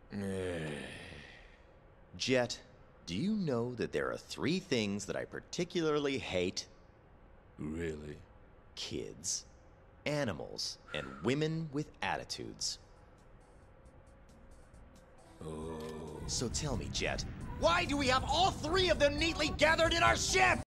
Jet, do you know that there are 3 things that I particularly hate? Really? Kids, animals, and women with attitudes. Oh. So tell me, Jet, why do we have all 3 of them neatly gathered in our ship?